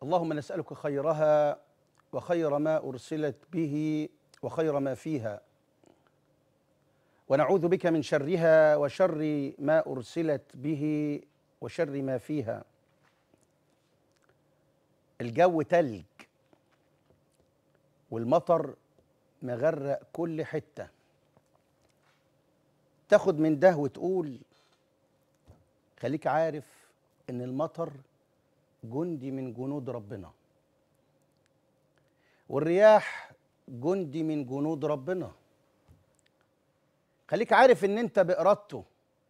اللهم نسألك خيرها وخير ما أرسلت به وخير ما فيها، ونعوذ بك من شرها وشر ما أرسلت به وشر ما فيها. الجو تلج والمطر مغرق كل حتة، تاخد من ده وتقول خليك عارف إن المطر جندي من جنود ربنا، والرياح جندي من جنود ربنا. خليك عارف ان انت بإرادته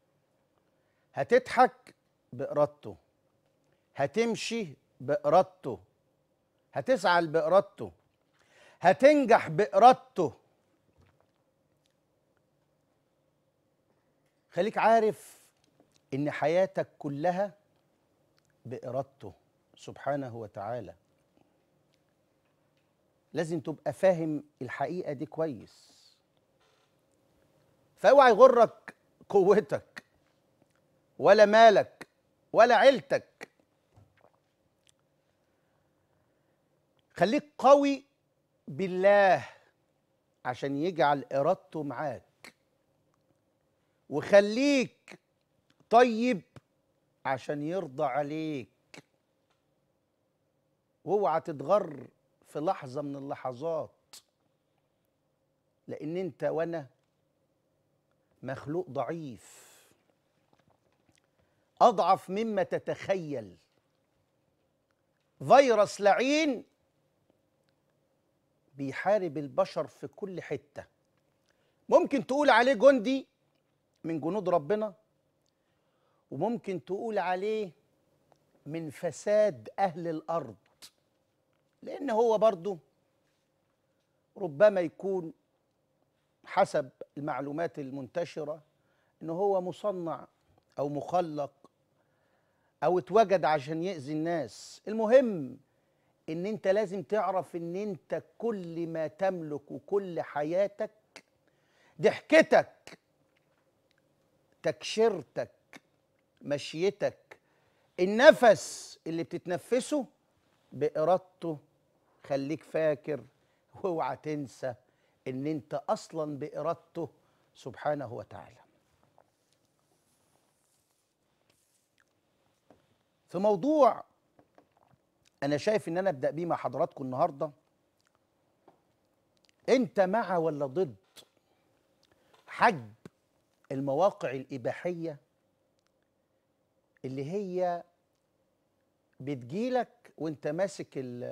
هتضحك، بإرادته هتمشي، بإرادته هتزعل، بإرادته هتنجح، بإرادته. خليك عارف ان حياتك كلها بإرادته سبحانه وتعالى. لازم تبقى فاهم الحقيقة دي كويس، فاوعى يغرك قوتك ولا مالك ولا عيلتك. خليك قوي بالله عشان يجعل إرادته معاك، وخليك طيب عشان يرضى عليك، واوعى تتغر في لحظة من اللحظات، لأن أنت وأنا مخلوق ضعيف، أضعف مما تتخيل. فيروس لعين بيحارب البشر في كل حتة. ممكن تقول عليه جندي من جنود ربنا، وممكن تقول عليه من فساد أهل الأرض، لأن هو برضه ربما يكون حسب المعلومات المنتشرة إنه هو مصنع أو مخلق أو اتوجد عشان يأذي الناس. المهم إن أنت لازم تعرف إن أنت كل ما تملك وكل حياتك، ضحكتك، تكشيرتك، مشيتك، النفس اللي بتتنفسه بإرادته. خليك فاكر واوعى تنسى إن أنت أصلا بإرادته سبحانه وتعالى. في موضوع أنا شايف إن أنا أبدأ بيه مع حضراتكم النهاردة، أنت مع ولا ضد حجب المواقع الإباحية اللي هي بتجيلك وأنت ماسك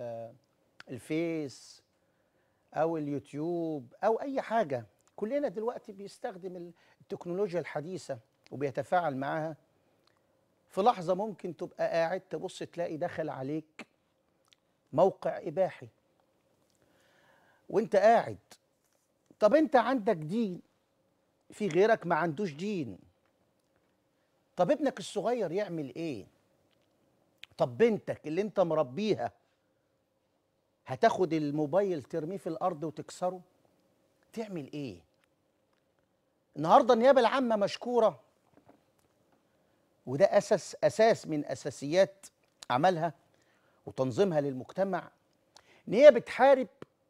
الفيس أو اليوتيوب أو أي حاجة؟ كلنا دلوقتي بيستخدم التكنولوجيا الحديثة وبيتفاعل معاها. في لحظة ممكن تبقى قاعد تبص تلاقي دخل عليك موقع إباحي وانت قاعد. طب انت عندك دين، في غيرك ما عندوش دين. طب ابنك الصغير يعمل ايه؟ طب بنتك اللي انت مربيها هتاخد الموبايل ترميه في الارض وتكسره؟ تعمل ايه؟ النهارده النيابة العامة مشكورة، وده اساس من اساسيات عملها وتنظيمها للمجتمع، ان هي بتحارب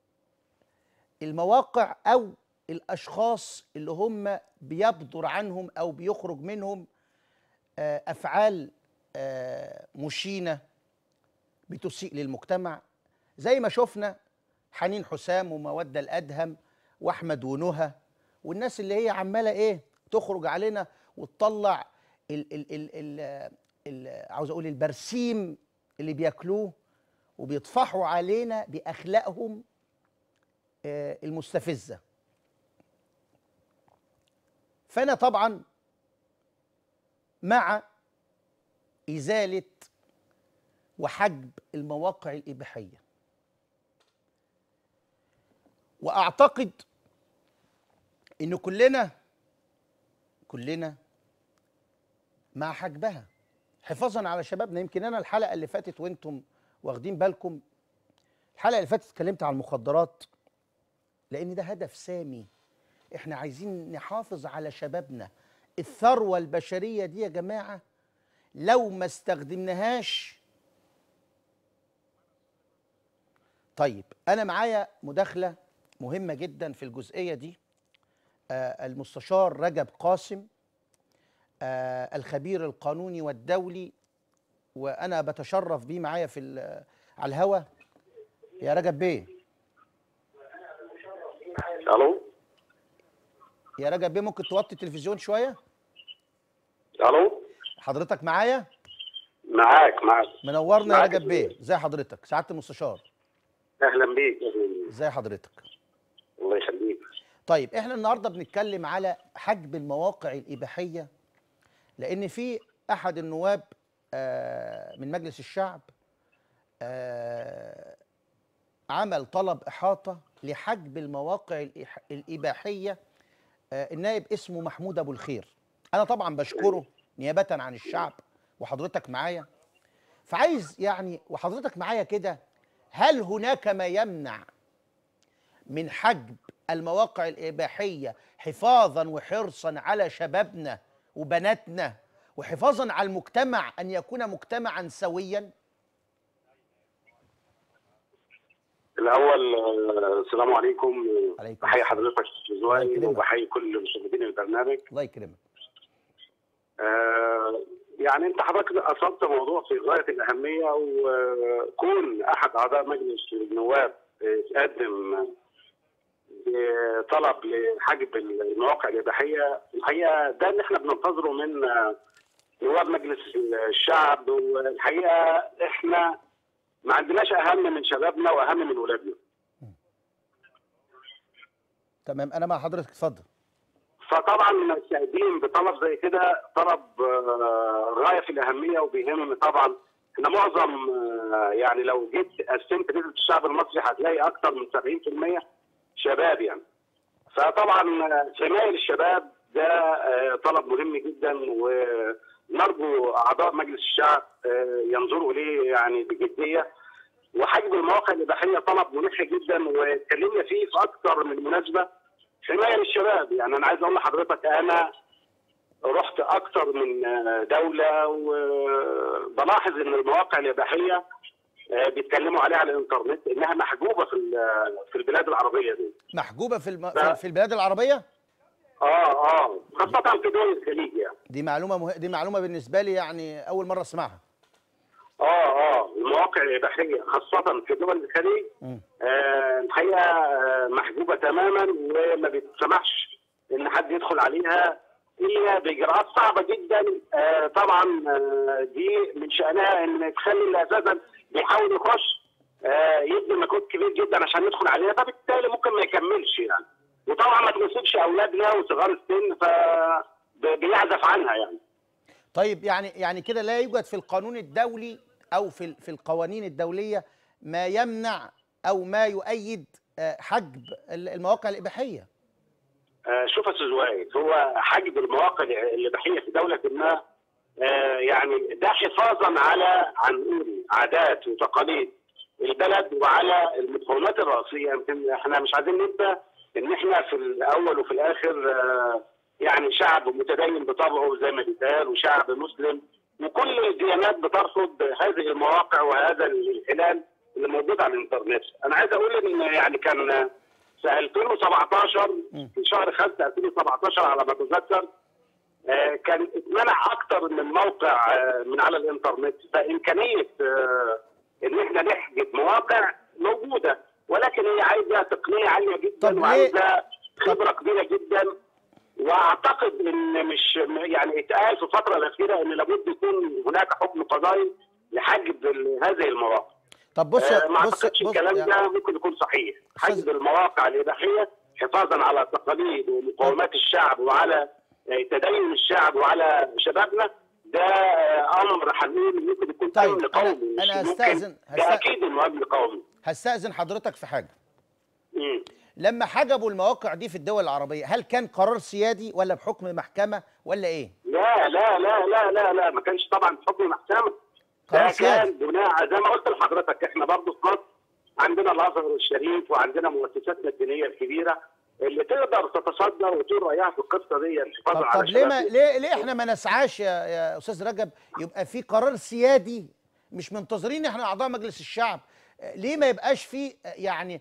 المواقع او الاشخاص اللي هم بيبدر عنهم او بيخرج منهم افعال مشينه بتسيء للمجتمع، زي ما شفنا حنين حسام ومودة الادهم واحمد ونهى والناس اللي هي عماله ايه تخرج علينا وتطلع عاوز اقول البرسيم اللي بياكلوه وبيطفحوا علينا باخلاقهم المستفزه. فانا طبعا مع ازاله وحجب المواقع الاباحيه، واعتقد ان كلنا مع حجبها حفاظا على شبابنا. يمكن انا الحلقه اللي فاتت وانتم واخدين بالكم، الحلقه اللي فاتت اتكلمت عن المخدرات، لان ده هدف سامي. احنا عايزين نحافظ على شبابنا. الثروه البشريه دي يا جماعه لو ما استخدمناهاش طيب انا معايا مداخله مهمه جدا في الجزئيه دي. المستشار رجب قاسم، الخبير القانوني والدولي، وانا بتشرف بيه معايا على الهوا. يا رجب بيه. الو. يا رجب بيه، ممكن توطي التلفزيون شويه؟ الو. حضرتك معايا؟ معاك. منورنا يا رجب بيه. ازي حضرتك سعاده المستشار؟ اهلا بيك. ازي حضرتك؟ الله يخليك. طيب احنا النهارده بنتكلم على حجب المواقع الاباحيه، لان في احد النواب من مجلس الشعب عمل طلب احاطه لحجب المواقع الاباحيه. النائب اسمه محمود ابو الخير. انا طبعا بشكره نيابه عن الشعب وحضرتك معايا، فعايز يعني وحضرتك معايا كده، هل هناك ما يمنع من حجب المواقع الإباحية حفاظا وحرصا على شبابنا وبناتنا، وحفاظا على المجتمع أن يكون مجتمعا سويا؟ الأول السلام عليكم. بحيي حضرتك زوائل وبحيي كل مشاهدين البرنامج. الله يكرمك. يعني أنت حضرتك أصبت موضوع في غاية الأهمية، وكون أحد أعضاء مجلس النواب تقدم طلب لحجب المواقع الإباحية، الحقيقة ده اللي احنا بننتظره من نواب مجلس الشعب. والحقيقة احنا ما عندناش أهم من شبابنا وأهم من ولادنا. تمام، أنا مع حضرتك، اتفضل. فطبعا التقديم بطلب زي كده طلب غاية في الأهمية وبيهم طبعا. احنا معظم يعني لو جيت قسمت نسبة الشعب المصري هتلاقي أكثر من 70% شباب يعني. فطبعا حماية الشباب ده طلب مهم جدا، ونرجو أعضاء مجلس الشعب ينظروا إليه يعني بجدية. وحجب المواقع الإباحية طلب ملح جدا، واتكلمنا فيه في أكثر من مناسبة. حماية للشباب، يعني أنا عايز أقول لحضرتك أنا رحت أكثر من دولة وبلاحظ إن المواقع الإباحية بيتكلموا عليها على الانترنت انها محجوبه في البلاد العربيه دي. محجوبه في البلاد العربيه؟ خاصه في دول الخليج يعني. دي معلومه بالنسبه لي، يعني اول مره اسمعها. المواقع الاباحيه خاصه في دول الخليج الحقيقه محجوبه تماما، وما بيتسمحش ان حد يدخل عليها الا باجراءات صعبه جدا. طبعا دي من شانها ان تخلي اللي اساسا بيحاول يخش يبذل مجهود كبير جدا عشان يدخل عليها، فبالتالي ممكن ما يكملش يعني. وطبعا ما تناسبش اولادنا وصغار السن، فبيعزف عنها يعني. طيب يعني كده لا يوجد في القانون الدولي او في القوانين الدوليه ما يمنع او ما يؤيد حجب المواقع الاباحيه؟ شوف يا استاذ وائل، هو حجب المواقع الاباحيه في دوله ما يعني ده حفاظا على عادات وتقاليد البلد وعلى المقومات الرئيسيه. يمكن احنا مش عايزين ننسى ان احنا في الاول وفي الاخر يعني شعب متدين بطبعه زي ما بيتقال، وشعب مسلم، وكل الديانات بترفض هذه المواقع وهذا الانحلال اللي موجود على الانترنت. انا عايز اقول ان يعني كان في 2017 في شهر 5 2017 على ما اتذكر كان اتمنع اكثر من موقع من على الانترنت. فامكانيه ان احنا نحجب مواقع موجوده، ولكن هي عايزه تقنيه عاليه جدا وعايزه خبره كبيره جدا. واعتقد ان مش يعني اتقال في الفتره الاخيره ان لابد يكون هناك حكم قضائي لحجب هذه المواقع. طب بص ما اعتقدش الكلام ده ممكن يكون صحيح. حجب المواقع الاباحيه حفاظا على تقاليد ومقومات الشعب وعلى تدين الشعب وعلى شبابنا، ده امر هنقول ممكن يكون امن قومي. انا هستأذن اكيد انه امن قومي. هستأذن حضرتك في حاجه. لما حجبوا المواقع دي في الدول العربيه، هل كان قرار سيادي ولا بحكم محكمه ولا ايه؟ لا لا لا لا لا لا، ما كانش طبعا بحكم محكمه. ده كان بناء زي ما قلت لحضرتك، احنا برضه في مصر عندنا الازهر الشريف وعندنا مؤسساتنا الدينيه الكبيره اللي تقدر تتصدر وتقول رايها في القصه دي الحفاظ على طب ليه احنا ما نسعاش يا استاذ رجب يبقى في قرار سيادي؟ مش منتظرين احنا اعضاء مجلس الشعب ليه ما يبقاش فيه يعني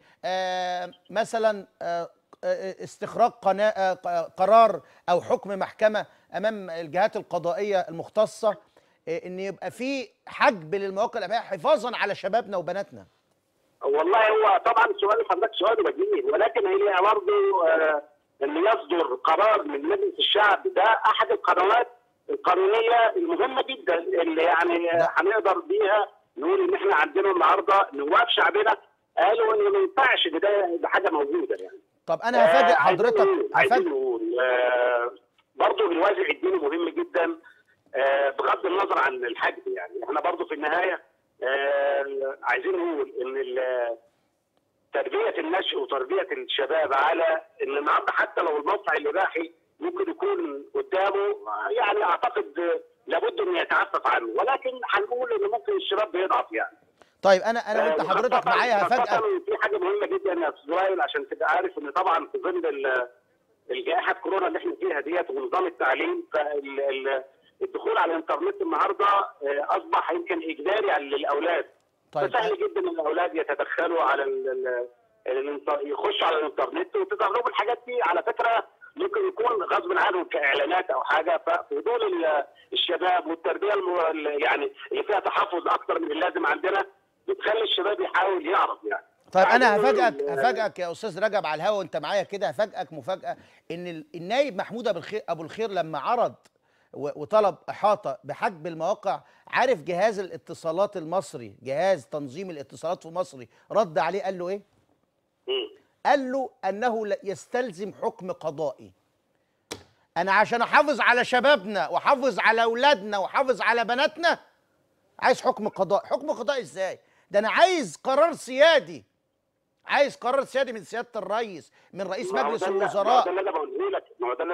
مثلا استخراج قرار او حكم محكمه امام الجهات القضائيه المختصه، ان يبقى في حجب للمواقع الاباحيه حفاظا على شبابنا وبناتنا؟ والله هو طبعا سؤال حضرتك سؤال وجيه، ولكن هي برضه ان يصدر قرار من مجلس الشعب ده احد القنوات القانونيه المهمه جدا اللي يعني هنقدر بيها نقول ان احنا عندنا النهارده نواب شعبنا قالوا ان ما ينفعش ده حاجه موجوده يعني. طب انا هفاجئ حضرتك، عايزين نقول برضه الوازع الديني مهم جدا بغض النظر عن الحجب. يعني احنا برضه في النهايه عايزين نقول ان تربيه النشء وتربيه الشباب على ان النهارده حتى لو الموقع الاباحي ممكن يكون قدامه، يعني اعتقد لابد انه يتعفف عنه، ولكن هنقول ان ممكن الشباب بيضعف يعني. طيب انا وانت حضرتك معايا هفاجئك في حاجه مهمه جدا يا استاذ وائل عشان تبقى عارف ان طبعا في ظل الجائحه كورونا اللي احنا فيها ديت ونظام التعليم، فالدخول على الانترنت النهارده اصبح يمكن اجباري للاولاد. طيب فسهل جدا ان الاولاد يتدخلوا على يخشوا على الانترنت وتظهر لهم الحاجات دي. على فكره ممكن يكون غصب عنهم كاعلانات او حاجه، ففضول الشباب والتربيه يعني اللي فيها تحفظ اكثر من اللازم عندنا بتخلي الشباب يحاول يعرف يعني. طيب انا هفاجئك يا استاذ رجب على الهوا وانت معايا كده، هفاجئك مفاجاه ان النائب محمود ابو الخير لما عرض وطلب احاطه بحجب المواقع، عارف جهاز الاتصالات المصري، جهاز تنظيم الاتصالات في مصر رد عليه قال له ايه؟ قال له انه يستلزم حكم قضائي. انا عشان احافظ على شبابنا واحافظ على اولادنا واحافظ على بناتنا عايز حكم قضائي. حكم قضائي ازاي؟ ده انا عايز قرار سيادي، عايز قرار سيادي من سياده الرئيس، من رئيس مجلس الوزراء. ما هو ده اللي انا بقوله لك،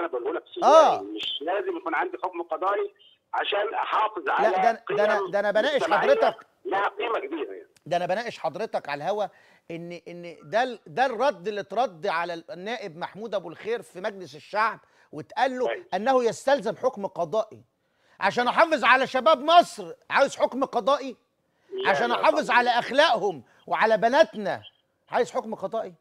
مش لازم يكون عندي حكم قضائي عشان احافظ على لا ده انا بناقش حضرتك، لها قيمه كبيره يعني. ده انا بناقش حضرتك على الهوا ان ده الرد اللي اترد على النائب محمود ابو الخير في مجلس الشعب، واتقال له انه يستلزم حكم قضائي. عشان احافظ على شباب مصر عايز حكم قضائي؟ عشان احافظ على اخلاقهم وعلى بناتنا عايز حكم قضائي؟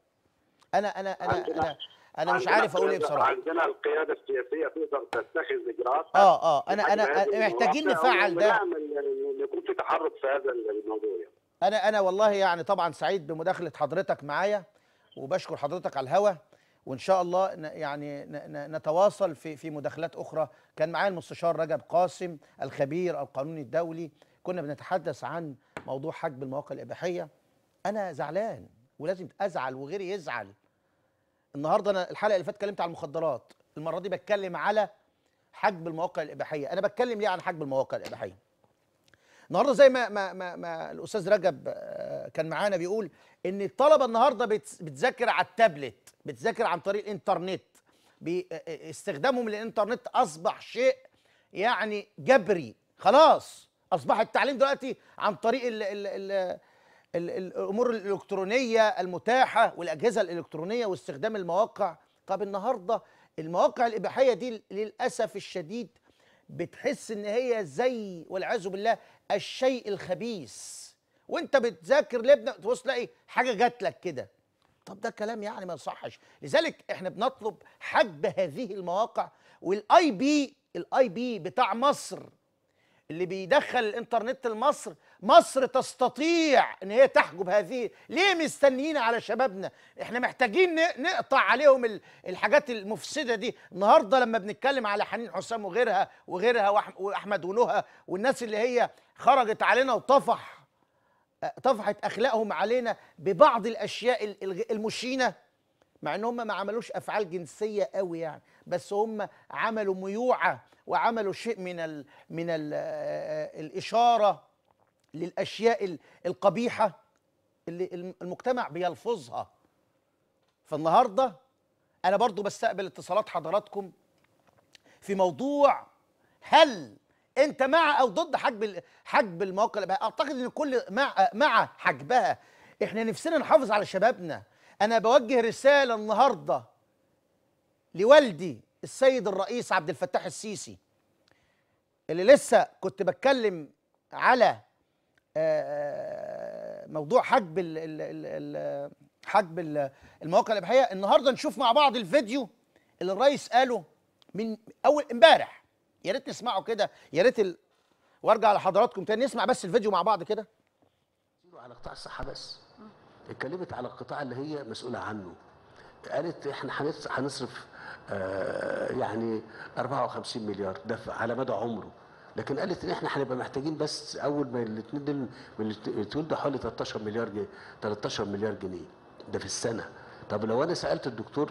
انا مش عارف اقول ايه بصراحه. عندنا القياده السياسيه تقدر تتخذ اجراءات. انا محتاجين نفعل ده، يكون في تحرك في هذا الموضوع يعني. انا والله يعني طبعا سعيد بمداخله حضرتك معايا، وبشكر حضرتك على الهوا، وان شاء الله يعني نتواصل في مداخلات اخرى. كان معايا المستشار رجب قاسم الخبير القانوني الدولي، كنا بنتحدث عن موضوع حجب المواقع الاباحيه. انا زعلان ولازم ازعل وغيري يزعل. النهارده انا الحلقه اللي فاتت اتكلمت على المخدرات، المره دي بتكلم على حجب المواقع الاباحيه. انا بتكلم ليه عن حجب المواقع الاباحيه؟ النهارده زي ما الاستاذ رجب كان معانا بيقول ان الطلبه النهارده بتذاكر على التابلت، بتذاكر عن طريق الانترنت، استخدامهم للانترنت اصبح شيء يعني جبري. خلاص اصبح التعليم دلوقتي عن طريق الامور الالكترونيه المتاحه والاجهزه الالكترونيه واستخدام المواقع. طب النهارده المواقع الاباحيه دي للاسف الشديد بتحس ان هي زي والعياذ بالله الشيء الخبيث، وانت بتذاكر لابنك تبص تلاقي حاجه جات لك كده. طب ده كلام يعني ما يصحش. لذلك احنا بنطلب حجب هذه المواقع. والاي بي بتاع مصر اللي بيدخل الانترنت لمصر، مصر تستطيع ان هي تحجب هذه. ليه مستنيين على شبابنا؟ احنا محتاجين نقطع عليهم الحاجات المفسده دي. النهارده لما بنتكلم على حنين حسام وغيرها واحمد ونهى والناس اللي هي خرجت علينا طفحت اخلاقهم علينا ببعض الاشياء المشينه، مع ان هم ما عملوش افعال جنسيه قوي يعني، بس هم عملوا ميوعه وعملوا شيء من الاشاره للاشياء القبيحه اللي المجتمع بيلفظها. فالنهارده انا برضو بستقبل اتصالات حضراتكم في موضوع هل انت مع او ضد حجب المواقع الاباحيه؟ اعتقد ان الكل مع حجبها. احنا نفسنا نحافظ على شبابنا. انا بوجه رساله النهارده لوالدي السيد الرئيس عبد الفتاح السيسي، اللي لسه كنت بتكلم على موضوع حجب المواقع الاباحيه. النهارده نشوف مع بعض الفيديو اللي الرئيس قاله من اول امبارح. يا ريت نسمعه كده، يا ريت وارجع لحضراتكم تاني نسمع بس الفيديو مع بعض كده. على قطاع الصحه بس اتكلمت على القطاع اللي هي مسؤوله عنه. قالت احنا هنصرف يعني 54 مليار ده على مدى عمره، لكن قالت ان احنا هنبقى محتاجين بس اول ما الاثنين دول يتولدوا حوالي 13 مليار جنيه 13 مليار جنيه ده في السنه. طب لو انا سالت الدكتور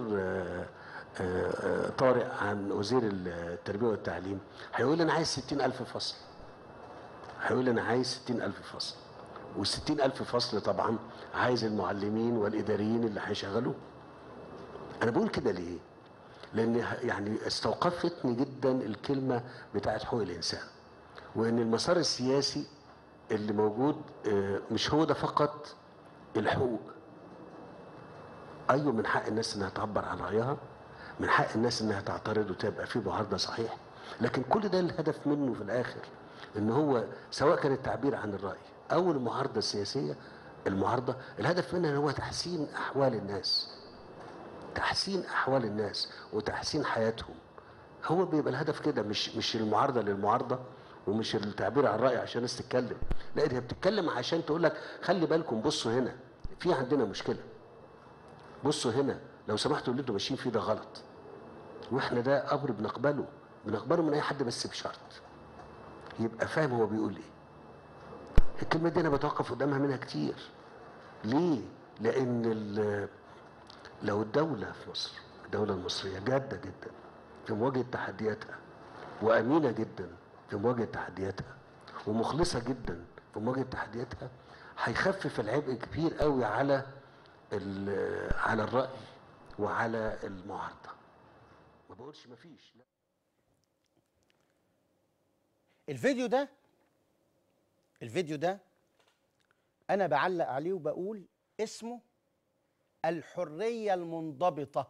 طارق عن وزير التربيه والتعليم هيقول لي انا عايز 60,000 فصل، هيقول لي انا عايز 60,000 فصل، وال60,000 فصل طبعا عايز المعلمين والاداريين اللي هيشغلوه. انا بقول كده ليه؟ لان يعني استوقفتني جدا الكلمه بتاعت حقوق الانسان، وان المسار السياسي اللي موجود مش هو ده فقط الحقوق. ايوه من حق الناس انها تعبر عن رايها، من حق الناس انها تعترض وتبقى في معارضه صحيح، لكن كل ده الهدف منه في الاخر ان هو سواء كان التعبير عن الراي او المعارضه السياسيه، المعارضه الهدف منها هو تحسين احوال الناس، تحسين احوال الناس وتحسين حياتهم. هو بيبقى الهدف كده، مش المعارضه للمعارضه، ومش التعبير عن الراي عشان الناس تتكلم، لا دي بتتكلم عشان تقول لك خلي بالكم، بصوا هنا في عندنا مشكله، بصوا هنا لو سمحتوا اللي انتوا ماشيين فيه ده غلط، واحنا ده امر بنقبله من اي حد بس بشرط يبقى فاهم هو بيقول ايه. الكلمه دي انا بتوقف قدامها منها كتير. ليه؟ لان لو الدوله في مصر، الدوله المصريه جاده جدا في مواجهه تحدياتها، وامينه جدا في مواجهه تحدياتها، ومخلصه جدا في مواجهه تحدياتها، هيخفف العبء كبير قوي على الراي وعلى المعارضه. ما بقولش ما فيش، لا. الفيديو ده انا بعلق عليه وبقول اسمه الحريه المنضبطه.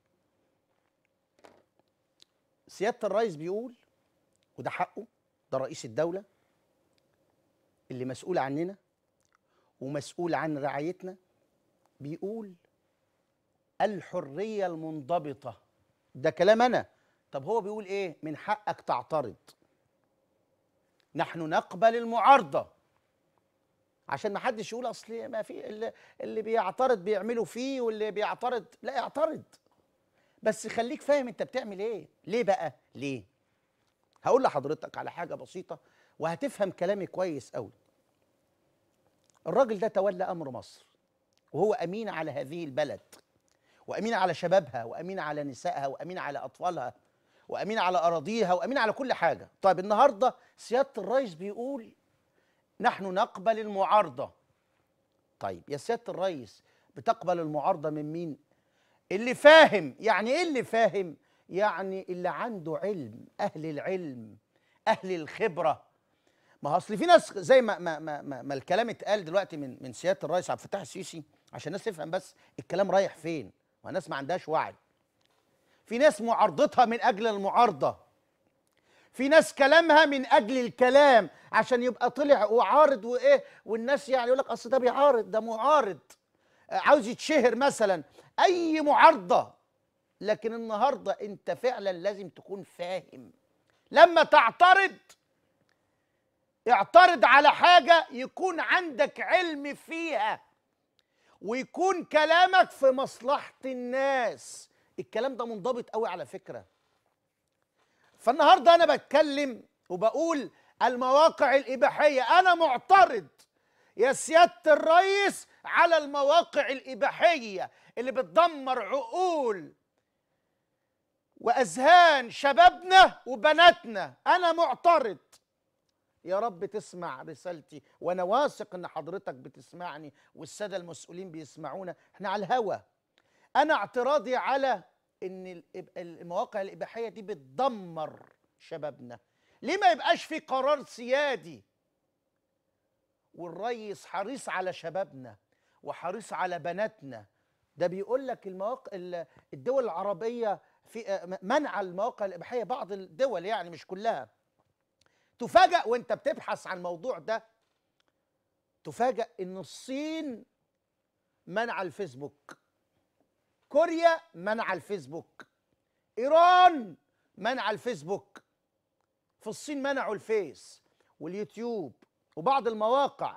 سياده الرئيس بيقول، وده حقه، ده رئيس الدوله اللي مسؤول عننا ومسؤول عن رعايتنا، بيقول الحريه المنضبطه. ده كلام انا. طب هو بيقول ايه؟ من حقك تعترض، نحن نقبل المعارضه، عشان ما حدش يقول اصل ما في اللي بيعترض بيعملوا فيه واللي بيعترض لا يعترض، بس خليك فاهم انت بتعمل ايه. ليه بقى؟ ليه؟ هقول لحضرتك على حاجه بسيطه وهتفهم كلامي كويس قوي. الراجل ده تولى امر مصر وهو امين على هذه البلد، وامين على شبابها، وامين على نسائها، وامين على اطفالها، وامين على اراضيها، وامين على كل حاجه. طيب النهارده سياده الرئيس بيقول نحن نقبل المعارضه. طيب يا سياده الرئيس بتقبل المعارضه من مين؟ اللي فاهم. يعني ايه اللي فاهم؟ يعني اللي عنده علم، اهل العلم، اهل الخبره. ما هو اصل في ناس زي ما الكلام اتقال دلوقتي من سياده الرئيس عبد الفتاح السيسي، عشان الناس تفهم بس الكلام رايح فين، والناس ما عندهاش وعي. في ناس معارضتها من اجل المعارضه، في ناس كلامها من اجل الكلام عشان يبقى طلع وعارض وايه، والناس يعني يقول لك اصل ده بيعارض، ده معارض، عاوز يتشهر مثلا، اي معارضه. لكن النهارده انت فعلا لازم تكون فاهم. لما تعترض اعترض على حاجه يكون عندك علم فيها، ويكون كلامك في مصلحه الناس. الكلام ده منضبط قوي على فكره. فالنهارده انا بتكلم وبقول المواقع الاباحيه، انا معترض يا سياده الرئيس على المواقع الاباحيه اللي بتدمر عقول واذهان شبابنا وبناتنا. انا معترض. يا رب تسمع رسالتي، وانا واثق ان حضرتك بتسمعني والساده المسؤولين بيسمعونا، احنا على الهوا. انا اعتراضي على ان المواقع الاباحيه دي بتدمر شبابنا. ليه ما يبقاش في قرار سيادي والرئيس حريص على شبابنا وحريص على بناتنا؟ ده بيقول لك الدول العربيه في منع المواقع الاباحيه، بعض الدول يعني مش كلها. تفاجأ وانت بتبحث عن الموضوع ده تفاجأ ان الصين منع الفيسبوك، كوريا منع الفيسبوك، ايران منع الفيسبوك، في الصين منعوا الفيس واليوتيوب وبعض المواقع.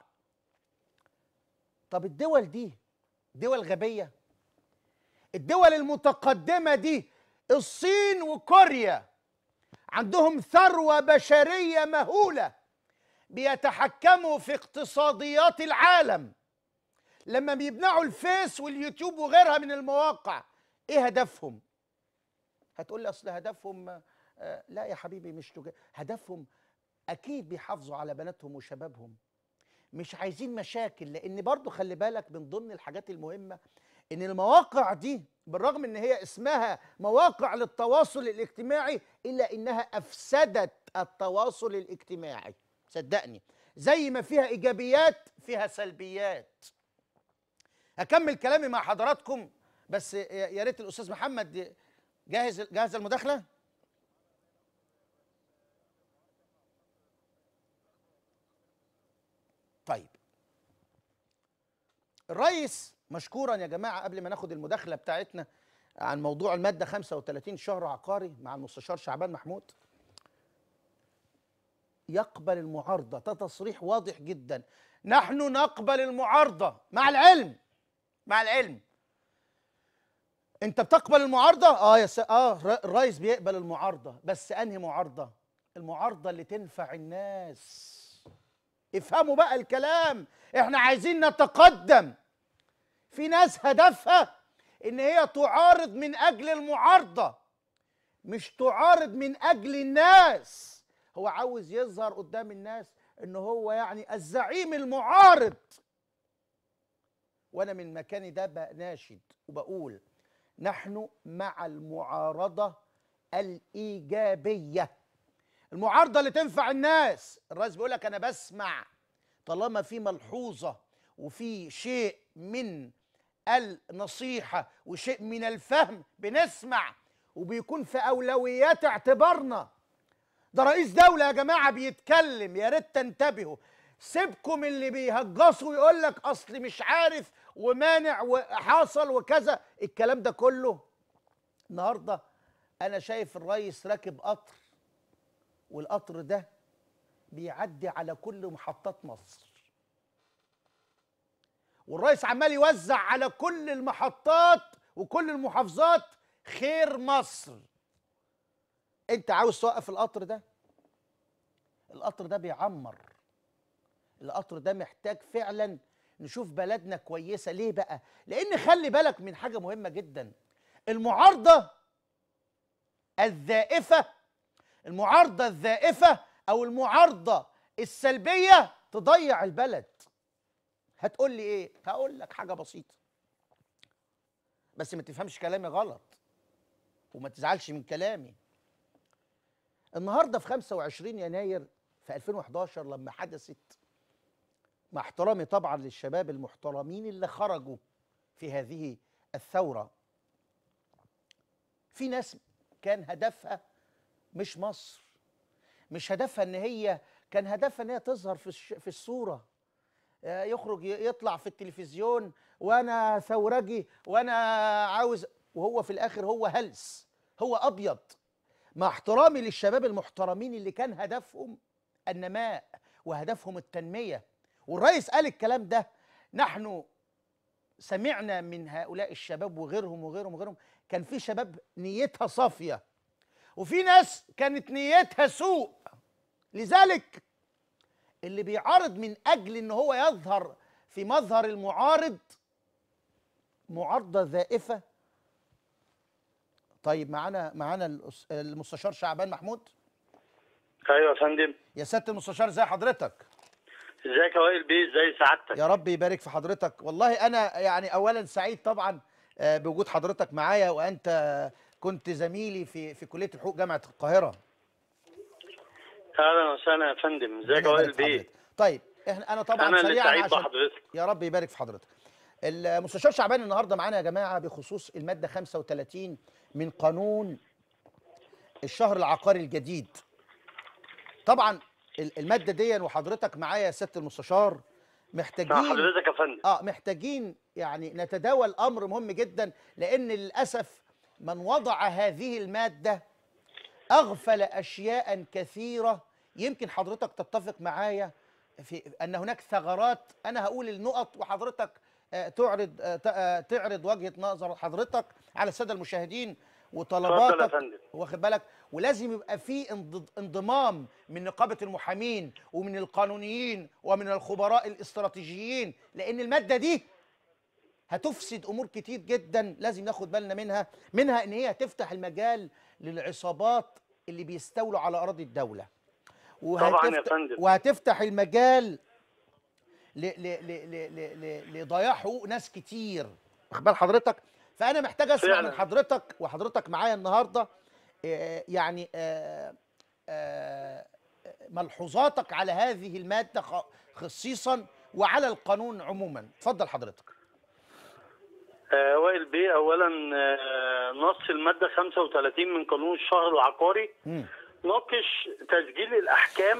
طب الدول دي دول غبية؟ الدول المتقدمة دي الصين وكوريا عندهم ثروة بشرية مهولة، بيتحكموا في اقتصاديات العالم. لما بيمنعوا الفيس واليوتيوب وغيرها من المواقع، ايه هدفهم؟ هتقول لي اصل هدفهم لا يا حبيبي، مش هدفهم اكيد بيحافظوا على بناتهم وشبابهم، مش عايزين مشاكل. لان برضو خلي بالك من ضمن الحاجات المهمة ان المواقع دي بالرغم ان هي اسمها مواقع للتواصل الاجتماعي الا انها افسدت التواصل الاجتماعي، صدقني. زي ما فيها ايجابيات فيها سلبيات. هكمل كلامي مع حضراتكم، بس يا ريت الاستاذ محمد جاهز المداخله. طيب الرئيس مشكورا يا جماعه، قبل ما ناخد المداخله بتاعتنا عن موضوع الماده 35 شهر عقاري مع المستشار شعبان محمود، يقبل المعارضه. ده تصريح واضح جدا، نحن نقبل المعارضه مع العلم. انت بتقبل المعارضه؟ الرئيس بيقبل المعارضه، بس انهي معارضه؟ المعارضه اللي تنفع الناس. افهموا بقى الكلام، احنا عايزين نتقدم. في ناس هدفها ان هي تعارض من اجل المعارضه، مش تعارض من اجل الناس. هو عاوز يظهر قدام الناس ان هو يعني الزعيم المعارض. وانا من مكاني ده بناشد وبقول نحن مع المعارضه الايجابيه، المعارضه اللي تنفع الناس. الرئيس بيقول لك انا بسمع، طالما في ملحوظه وفي شيء من النصيحه وشيء من الفهم بنسمع، وبيكون في اولويات اعتبارنا. ده رئيس دوله يا جماعه بيتكلم، يا ريت تنتبهوا. سيبكم اللي بيهجصوا ويقول لك اصل مش عارف ومانع وحاصل وكذا، الكلام ده كله. النهارده انا شايف الرئيس راكب قطر، والقطر ده بيعدي على كل محطات مصر، والرئيس عمال يوزع على كل المحطات وكل المحافظات خير مصر. انت عاوز توقف القطر ده؟ القطر ده بيعمر، القطر ده محتاج فعلا نشوف بلدنا كويسة. ليه بقى؟ لأن خلي بالك من حاجة مهمة جدا، المعارضة الذائفة أو المعارضة السلبية تضيع البلد. هتقول لي إيه؟ هقول لك حاجة بسيطة، بس ما تفهمش كلامي غلط وما تزعلش من كلامي. النهاردة في 25 يناير في 2011 لما حدثت، مع احترامي طبعا للشباب المحترمين اللي خرجوا في هذه الثورة، في ناس كان هدفها مش مصر، مش هدفها ان هي، كان هدفها ان هي تظهر في الصورة، يخرج يطلع في التلفزيون وانا ثورجي وانا عاوز، وهو في الاخر هو هلس، هو ابيض. مع احترامي للشباب المحترمين اللي كان هدفهم النماء وهدفهم التنمية، والرئيس قال الكلام ده. نحن سمعنا من هؤلاء الشباب وغيرهم كان في شباب نيتها صافية، وفي ناس كانت نيتها سوء. لذلك اللي بيعارض من أجل إن هو يظهر في مظهر المعارض معارضة ذائفة. طيب معانا المستشار شعبان محمود. ايوه يا فندم. يا سيادة المستشار، زي حضرتك؟ ازيك يا وائل بيه؟ ازي سعادتك؟ يا رب يبارك في حضرتك. والله انا يعني اولا سعيد طبعا بوجود حضرتك معايا، وانت كنت زميلي في كليه الحقوق جامعه القاهره. اهلا وسهلا يا فندم. ازيك يا وائل بيه؟ طيب انا طبعا انا سريعا اللي سعيد عشان بحضرتك. يا رب يبارك في حضرتك. المستشار شعبان النهارده معانا يا جماعه بخصوص الماده 35 من قانون الشهر العقاري الجديد. طبعا الماده دي وحضرتك معايا يا سياده المستشار محتاجين حضرتك يا فندم. محتاجين يعني نتداول امر مهم جدا، لان للاسف من وضع هذه الماده اغفل اشياء كثيره. يمكن حضرتك تتفق معايا في ان هناك ثغرات. انا هقول النقط وحضرتك تعرض وجهه نظر حضرتك على الساده المشاهدين وطلباتك، واخد بالك. ولازم يبقى في انضمام من نقابه المحامين ومن القانونيين ومن الخبراء الاستراتيجيين، لان الماده دي هتفسد امور كتير جدا لازم ناخد بالنا منها ان هي هتفتح المجال للعصابات اللي بيستولوا على اراضي الدوله، طبعا يا فندم، وهتفتح المجال لضياع حقوق ناس كتير، واخد بال حضرتك. فانا محتاج اسمع من حضرتك، وحضرتك معايا النهارده، يعني ملحوظاتك على هذه الماده خصيصا وعلى القانون عموما. اتفضل حضرتك. وائل بيه، اولا نص الماده 35 من قانون الشهر العقاري ناقش تسجيل الاحكام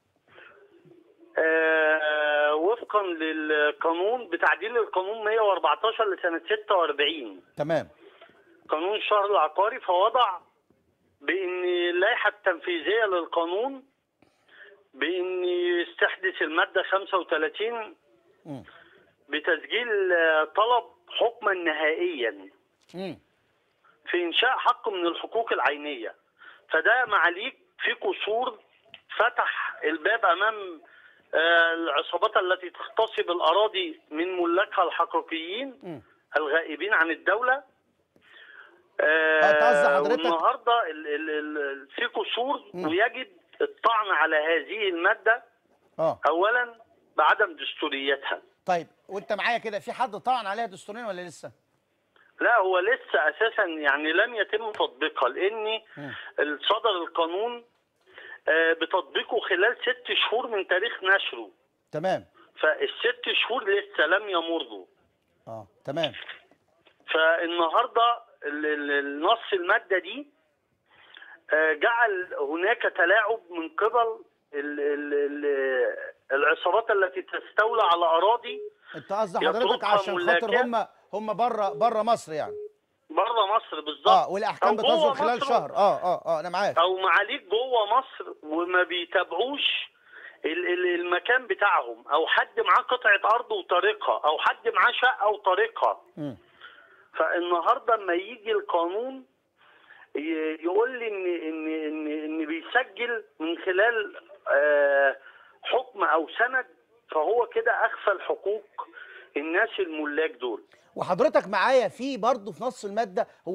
وفقا للقانون بتعديل القانون 114 لسنه 46. تمام. قانون الشهر العقاري فوضع بان اللائحه التنفيذيه للقانون بان يستحدث الماده 35 بتسجيل طلب حكما نهائيا في انشاء حق من الحقوق العينيه. فده معاليك في قصور فتح الباب امام العصابات التي تغتصب الاراضي من ملاكها الحقيقيين الغائبين عن الدوله. والنهارده في قصور ويجب الطعن على هذه الماده اولا بعدم دستوريتها. طيب وانت معايا كده، في حد طعن عليها دستوريا ولا لسه؟ لا، هو لسه اساسا يعني لم يتم تطبيقها، لان صدر القانون بتطبيقه خلال 6 شهور من تاريخ نشره. تمام. فال6 شهور لسه لم يمروا. تمام. فالنهارده النص الماده دي جعل هناك تلاعب من قبل العصابات التي تستولى على اراضي. انت قصدك حضرتك عشان خاطر هم بره مصر يعني؟ بره مصر بالظبط. والاحكام بتصدر خلال شهر. انا معاك. او معاليك جوه مصر وما بيتابعوش المكان بتاعهم، او حد معاه قطعه ارض وطريقها، او حد معاه شقه وطريقها. فالنهارده اما يجي القانون يقول لي ان بيسجل من خلال حكم او سند، فهو كده اغفل حقوق الناس الملاك دول. وحضرتك معايا في برضه في نص الماده هو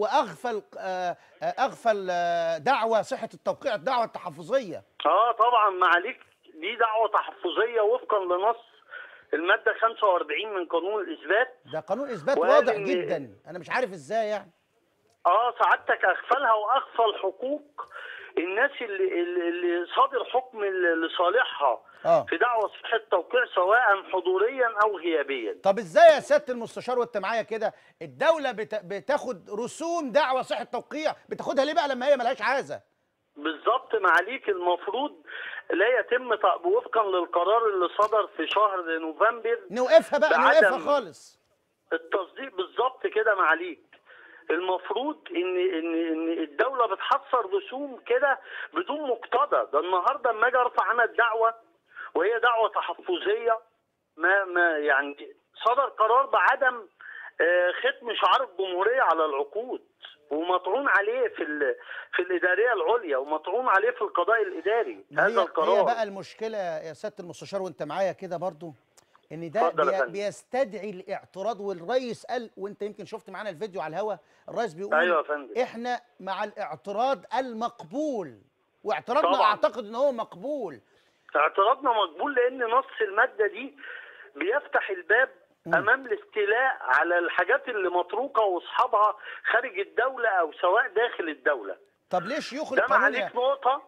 اغفل دعوى صحه التوقيع، الدعوه التحفظيه. طبعا معاليك، دي دعوه تحفظيه وفقا لنص الماده 45 من قانون الاثبات. ده قانون اثبات واضح جدا، انا مش عارف ازاي يعني. سعادتك اغفلها واغفل حقوق الناس اللي صادر حكم لصالحها في دعوى صحه توقيع سواء حضوريا او غيابيا. طب ازاي يا سياده المستشار وانت معايا كده الدوله بتاخد رسوم دعوى صحه توقيع؟ بتاخدها ليه بقى لما هي ملهاش عازه؟ بالظبط معاليك، المفروض لا يتم وفقا للقرار اللي صدر في شهر نوفمبر نوقفها بقى، نوقفها خالص. التصديق بالظبط كده معاليك. المفروض ان الدوله بتحصر رسوم كده بدون مقتضى. ده النهارده اما اجي ارفع انا الدعوه وهي دعوه تحفظيه، ما يعني صدر قرار بعدم ختم شعار الجمهوريه على العقود، ومطعون عليه في الاداريه العليا، ومطعون عليه في القضاء الاداري. هذا القرار هي بقى المشكله يا سياده المستشار وانت معايا كده برضو، ان ده بيستدعي الاعتراض. والرئيس قال، وانت يمكن شفت معانا الفيديو على الهوا، الرئيس بيقول ايوه يا فندم احنا مع الاعتراض المقبول، واعتراضنا اعتقد ان هو مقبول. اعتراضنا مقبول لان نص الماده دي بيفتح الباب امام الاستيلاء على الحاجات اللي مطروقه واصحابها خارج الدوله او سواء داخل الدوله. طب ليه شيوخ القانون؟ ده معاليك نقطه.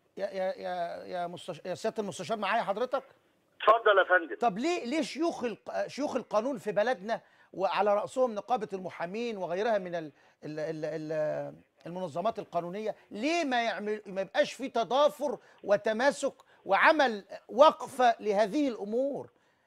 يا سياده المستشار معايا حضرتك؟ اتفضل يا فندم. طب ليه شيوخ القانون في بلدنا وعلى راسهم نقابه المحامين وغيرها من المنظمات القانونيه، ليه ما يبقاش في تضافر وتماسك وعمل وقفه لهذه الامور؟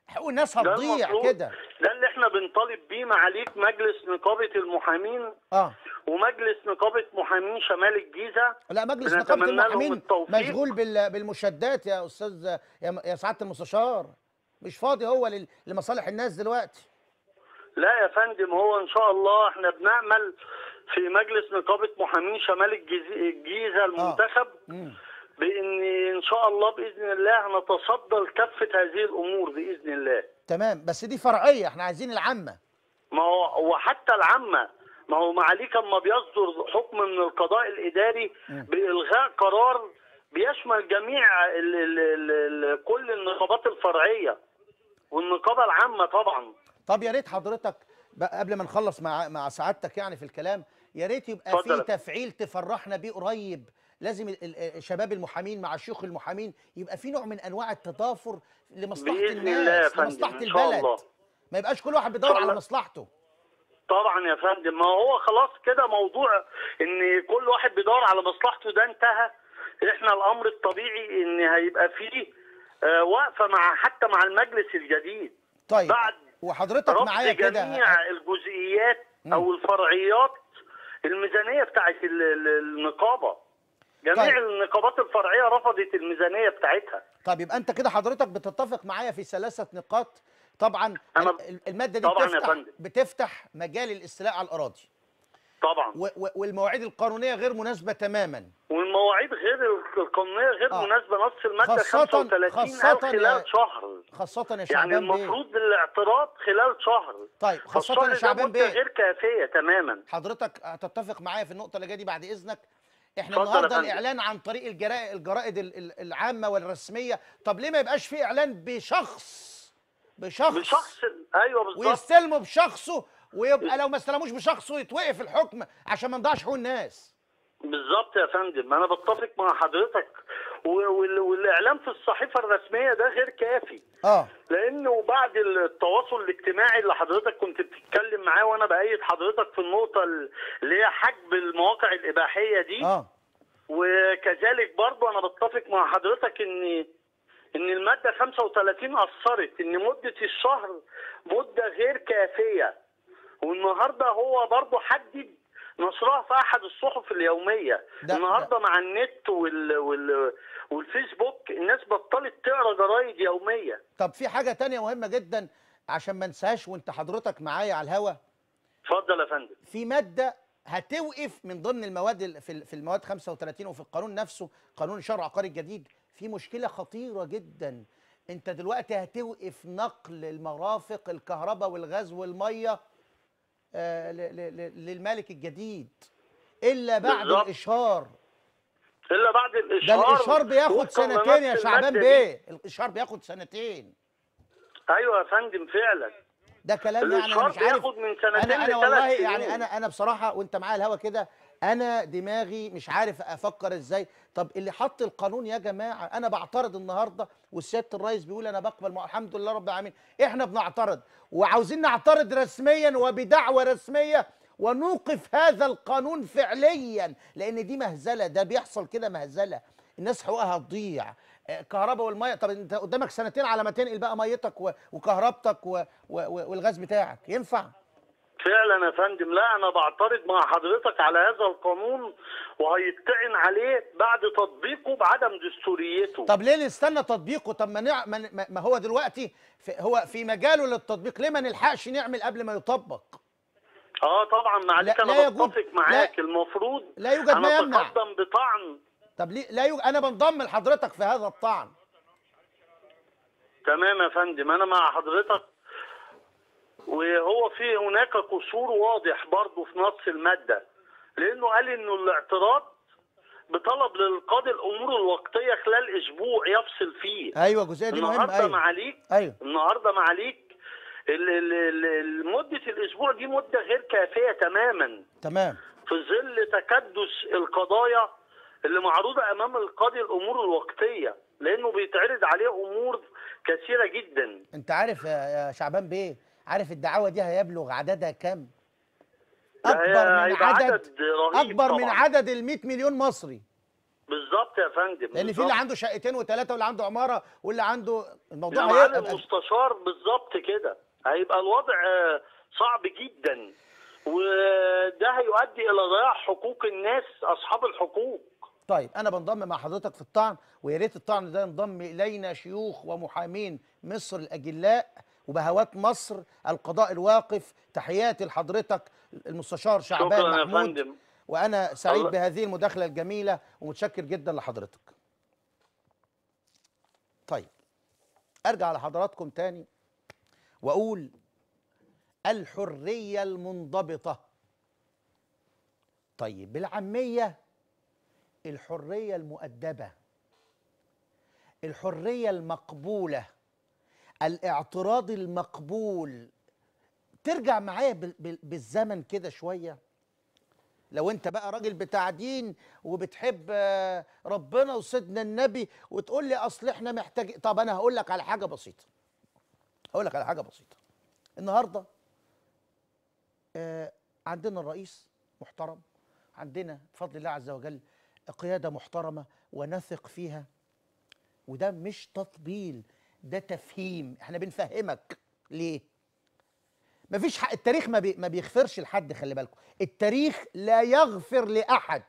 حقوق الناس ده هتضيع المفروض، كده. ده اللي احنا بنطالب بيه معاليك مجلس نقابه المحامين ومجلس نقابه محامين شمال الجيزه. لا، مجلس نقابه بنتمنى لهم المحامين التوفيق. مشغول بالمشادات يا استاذ، يا سعاده المستشار، مش فاضي هو لمصالح الناس دلوقتي. لا يا فندم، هو ان شاء الله احنا بنعمل في مجلس نقابه محامين شمال الجيزه المنتخب بان ان شاء الله باذن الله هنتصدى لكافه هذه الامور باذن الله. تمام، بس دي فرعيه، احنا عايزين العامه. ما هو وحتى العامه، ما هو معاليك اما بيصدر حكم من القضاء الاداري بالغاء قرار بيشمل جميع كل النقابات الفرعيه والنقابه العامه طبعا. طب يا ريت حضرتك قبل ما نخلص مع سعادتك يعني في الكلام، يا ريت يبقى في تفعيل تفرحنا بيه قريب. لازم شباب المحامين مع شيوخ المحامين يبقى في نوع من انواع التضافر لمصلحه الناس، لمصلحه البلد، ما يبقاش كل واحد بيدور على مصلحته. طبعا يا فندم، ما هو خلاص كده موضوع ان كل واحد بيدور على مصلحته ده انتهى. احنا الامر الطبيعي ان هيبقى فيه وقفه حتى مع المجلس الجديد. طيب بعد وحضرتك معايا كده جميع الجزئيات او الفرعيات الميزانيه بتاعت النقابه. جميع طيب. النقابات الفرعيه رفضت الميزانيه بتاعتها. طب يبقى انت كده حضرتك بتتفق معايا في 3 نقاط. طبعا الماده دي طبعا بتفتح مجال الاستيلاء على الاراضي طبعا، والمواعيد القانونيه غير مناسبه تماما، والمواعيد غير القانونيه غير مناسبه. نص الماده 35 قال خلال شهر، خاصه يا شعبان يعني المفروض الاعتراض خلال شهر. طيب خاصه يا شعبان بيه غير كافيه تماما. حضرتك هتتفق معايا في النقطه اللي جايه دي بعد اذنك. احنا النهارده الاعلان عن طريق الجرائد العامه والرسميه، طب ليه ما يبقاش في اعلان بشخص ايوه بالظبط، ويستلموا بشخصه، ويبقى لو ما استلموش بشخصه يتوقف الحكم عشان ما نضيعش حقوق الناس. بالظبط يا فندم، انا بتفق مع حضرتك. والاعلان في الصحيفه الرسميه ده غير كافي. لانه بعد التواصل الاجتماعي اللي حضرتك كنت بتتكلم معاه، وانا بايد حضرتك في النقطه اللي هي حجب المواقع الاباحيه دي. وكذلك برضه انا بتفق مع حضرتك ان الماده 35 اثرت ان مده الشهر مده غير كافيه. والنهارده هو برضه حدد نشرها في احد الصحف اليوميه. النهارده مع النت والفيسبوك الناس بطلت تقرا جرايد يوميه. طب في حاجه تانية مهمه جدا عشان ما انساهاش وانت حضرتك معايا على الهوا. اتفضل يا فندم. في ماده هتوقف من ضمن المواد في المواد 35 وفي القانون نفسه، قانون الشرع العقاري الجديد، في مشكله خطيره جدا. انت دلوقتي هتوقف نقل المرافق الكهرباء والغاز والميه للمالك الجديد الا بعد بالزبط. الاشهار. الا بعد الاشهار. ده الاشهار بياخد سنتين يا شعبان بيه، الاشهار بياخد سنتين. ايوه يا فندم فعلا. ده كلام يعني انا مش عارف. من سنتين انا والله يعني انا بصراحه وانت معايا الهوا كده انا دماغي مش عارف افكر ازاي. طب اللي حط القانون يا جماعه، انا بعترض النهارده والسياده الرئيس بيقول انا بقبل، الحمد لله رب العالمين. احنا بنعترض وعاوزين نعترض رسميا وبدعوه رسميه ونوقف هذا القانون فعليا، لان دي مهزله، ده بيحصل كده مهزله، الناس حقوقها هتضيع. كهرباء والميه، طب انت قدامك سنتين على ما تنقل بقى ميتك وكهربتك والغاز بتاعك، ينفع؟ فعلا يا فندم. لا انا بعترض مع حضرتك على هذا القانون وهيطعن عليه بعد تطبيقه بعدم دستوريته. طب ليه نستنى تطبيقه؟ طب ما هو دلوقتي هو في مجاله للتطبيق، ليه ما نلحقش نعمل قبل ما يطبق؟ طبعا معلش انا بتفق معاك. المفروض لا يوجد ما يمنع نتقدم بطعن. طب ليه لا يوجد؟ انا بنضم لحضرتك في هذا الطعن. تمام يا فندم، انا مع حضرتك. وهو في هناك قصور واضح برضه في نص الماده، لانه قال انه الاعتراض بطلب للقاضي الامور الوقتيه خلال اسبوع يفصل فيه. ايوه الجزئيه دي مهمه. النهارده معاليك النهارده معاليك مده الاسبوع دي مده غير كافيه تماما. تمام. في ظل تكدس القضايا اللي معروضه امام القاضي الامور الوقتيه، لانه بيتعرض عليه امور كثيره جدا. انت عارف يا شعبان بيه، عارف الدعاوى دي هيبلغ عددها كام؟ اكبر من عدد ال 100 مليون مصري. بالظبط يا فندم، لان في اللي عنده شقتين وثلاثه واللي عنده عماره واللي عنده الموضوع يا معالي هيبقى المستشار بالظبط كده، هيبقى الوضع صعب جدا، وده هيؤدي الى ضياع حقوق الناس اصحاب الحقوق. طيب انا بنضم مع حضرتك في الطعن، ويا ريت الطعن ده ينضم الينا شيوخ ومحامين مصر الاجلاء وبهوات مصر القضاء الواقف. تحياتي لحضرتك المستشار شعبان شكرا يا محمود، فندم. وانا سعيد الله. بهذه المداخله الجميله ومتشكر جدا لحضرتك. طيب ارجع لحضراتكم تاني واقول الحريه المنضبطه. طيب بالعاميه الحريه المؤدبه، الحريه المقبوله، الاعتراض المقبول. ترجع معايا بالزمن كده شويه. لو انت بقى راجل بتاع دين وبتحب ربنا وسيدنا النبي وتقول لي اصل احنا محتاجين، طب انا هقول لك على حاجه بسيطه. النهارده عندنا الرئيس محترم، عندنا بفضل الله عز وجل قياده محترمه ونثق فيها، وده مش تطبيل، ده تفهيم. احنا بنفهمك ليه؟ مفيش حق. التاريخ ما بيغفرش لحد، خلي بالكم. التاريخ لا يغفر لأحد.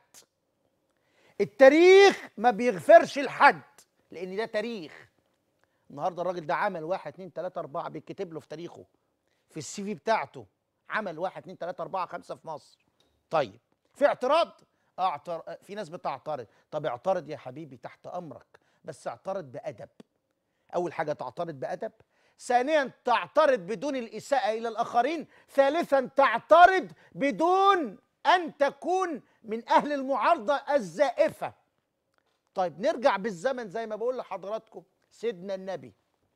التاريخ ما بيغفرش لحد لأن ده تاريخ. النهارده الراجل ده عمل 1 2 3 4 بيتكتب له في تاريخه، في السي في بتاعته، عمل 1 2 3 4 5 في مصر. طيب في اعتراض؟ في ناس بتعترض. طب اعترض يا حبيبي تحت أمرك، بس اعترض بأدب. أول حاجة تعترض بأدب، ثانيا تعترض بدون الإساءة إلى الآخرين، ثالثا تعترض بدون أن تكون من أهل المعارضة الزائفة. طيب نرجع بالزمن زي ما بقول لحضراتكم، سيدنا النبي.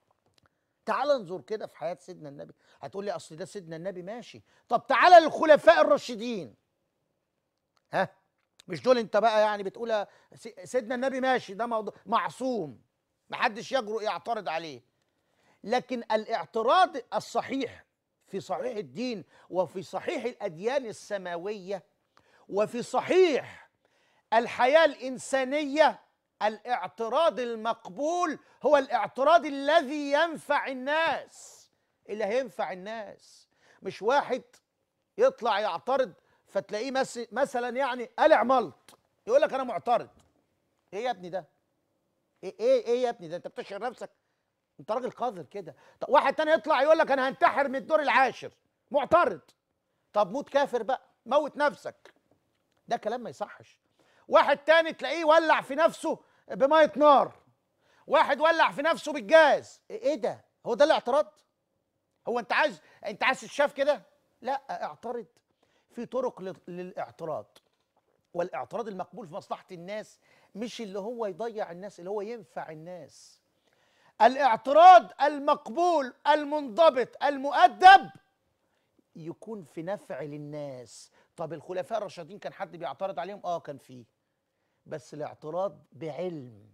تعال انظر كده في حياة سيدنا النبي. هتقول لي أصل ده سيدنا النبي، ماشي. طب تعال للخلفاء الراشدين. ها، مش دول انت بقى يعني بتقول سيدنا النبي ماشي، ده موضوع معصوم محدش يجرؤ يعترض عليه. لكن الاعتراض الصحيح في صحيح الدين وفي صحيح الأديان السماوية وفي صحيح الحياة الإنسانية، الاعتراض المقبول هو الاعتراض الذي ينفع الناس، اللي هينفع الناس. مش واحد يطلع يعترض فتلاقيه مثلا يعني قلع ملط يقول لك أنا معترض. إيه يا ابني ده؟ إيه يا ابني ده؟ أنت بتشعر نفسك؟ انت راجل قذر كده. طب واحد تاني يطلع يقول لك انا هنتحر من الدور العاشر، معترض. طب موت كافر بقى، موت نفسك. ده كلام ما يصحش. واحد تاني تلاقيه ولع في نفسه بميه نار، واحد ولع في نفسه بالجاز. ايه ده؟ هو ده الاعتراض؟ هو انت عايز تتشاف كده؟ لا، اعترض في طرق للاعتراض، والاعتراض المقبول في مصلحة الناس، مش اللي هو يضيع الناس، اللي هو ينفع الناس. الاعتراض المقبول المنضبط المؤدب يكون في نفع للناس. طب الخلفاء الراشدين كان حد بيعترض عليهم؟ كان فيه، بس الاعتراض بعلم.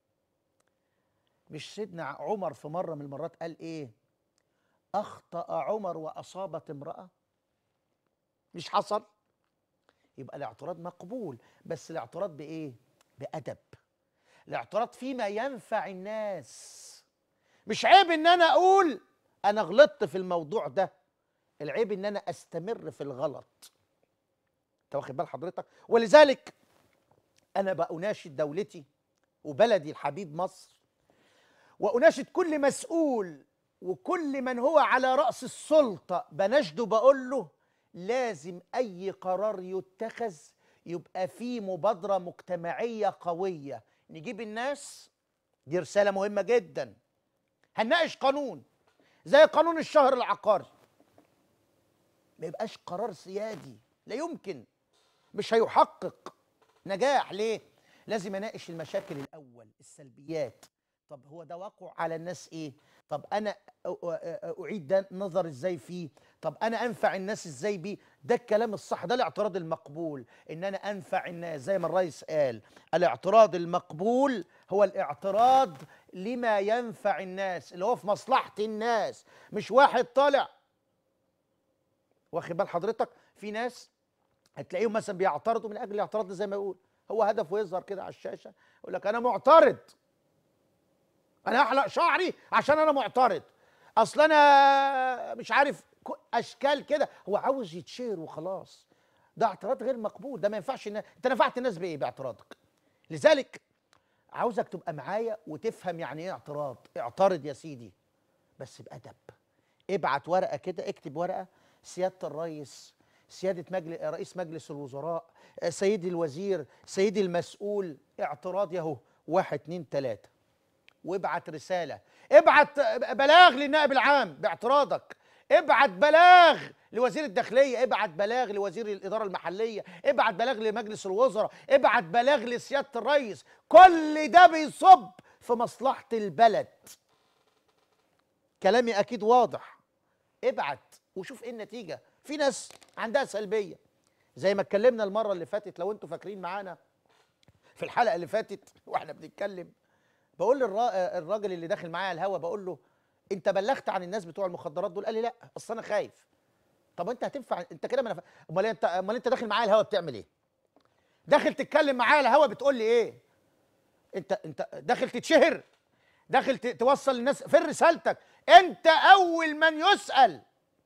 مش سيدنا عمر في مرة من المرات قال ايه؟ اخطأ عمر واصابت امرأة؟ مش حصل؟ يبقى الاعتراض مقبول، بس الاعتراض بايه؟ بأدب. الاعتراض فيما ينفع الناس. مش عيب ان انا اقول انا غلطت في الموضوع ده، العيب ان انا استمر في الغلط. انت واخد بال حضرتك؟ ولذلك انا بأناشد دولتي وبلدي الحبيب مصر، وأناشد كل مسؤول وكل من هو على رأس السلطة، بناشده بقول له لازم أي قرار يتخذ يبقى فيه مبادرة مجتمعية قوية، نجيب الناس. دي رسالة مهمة جدا. هنناقش قانون زي قانون الشهر العقاري، ما يبقاش قرار سيادي، لا يمكن، مش هيحقق نجاح. ليه؟ لازم اناقش المشاكل الاول، السلبيات. طب هو ده واقع على الناس ايه؟ طب انا اعيد ده نظر ازاي فيه؟ طب انا انفع الناس ازاي بيه؟ ده الكلام الصح، ده الاعتراض المقبول، ان انا انفع الناس. زي ما الرئيس قال، الاعتراض المقبول هو الاعتراض لما ينفع الناس، اللي هو في مصلحة الناس. مش واحد طالع، واخد بال حضرتك؟ في ناس هتلاقيهم مثلا بيعترضوا من اجل الاعتراض ده، زي ما يقول هو هدفه يظهر كده على الشاشه يقول لك انا معترض، انا احلق شعري عشان انا معترض، اصل انا مش عارف اشكال كده، هو عاوز يتشهر وخلاص. ده اعتراض غير مقبول، ده ما ينفعش. انت نفعت الناس بايه باعتراضك؟ لذلك عاوزك تبقى معايا وتفهم يعني ايه اعتراض. اعترض يا سيدي بس بأدب. ابعت ورقه كده، اكتب ورقه: سياده الرئيس، سياده رئيس مجلس الوزراء، سيدي الوزير، سيدي المسؤول، اعتراض ياهو 1 2 3، وابعت رساله. ابعت بلاغ للنائب العام باعتراضك، ابعت بلاغ لوزير الداخليه، ابعت بلاغ لوزير الاداره المحليه، ابعت بلاغ لمجلس الوزراء، ابعت بلاغ لسياده الرئيس. كل ده بيصب في مصلحه البلد. كلامي اكيد واضح. ابعت وشوف ايه النتيجه. في ناس عندها سلبيه زي ما اتكلمنا المره اللي فاتت، لو انتوا فاكرين معانا في الحلقه اللي فاتت واحنا بنتكلم، بقول للراجل اللي داخل معايا على الهوا، بقول له انت بلغت عن الناس بتوع المخدرات دول؟ قال لي لا، اصل انا خايف. طب انت هتنفع انت كده؟ ما امال انت داخل معايا الهوا بتعمل ايه؟ داخل تتكلم معايا على الهوا بتقول لي ايه؟ انت داخل تتشهر، داخل توصل للناس فين رسالتك؟ انت اول من يسأل.